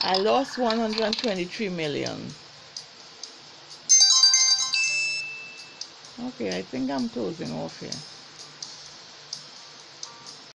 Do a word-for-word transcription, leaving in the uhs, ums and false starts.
I lost one hundred twenty-three million. Okay, I think I'm closing off here.